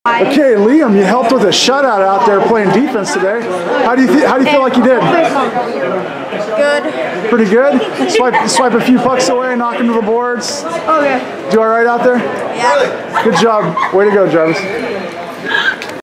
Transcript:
Okay, Liam, you helped with a shutout out there playing defense today. How do you feel like you did? Good. Pretty good? Swipe a few pucks away, knock them to the boards. Okay. Do all right out there? Yeah. Good job. Way to go, Jarvis.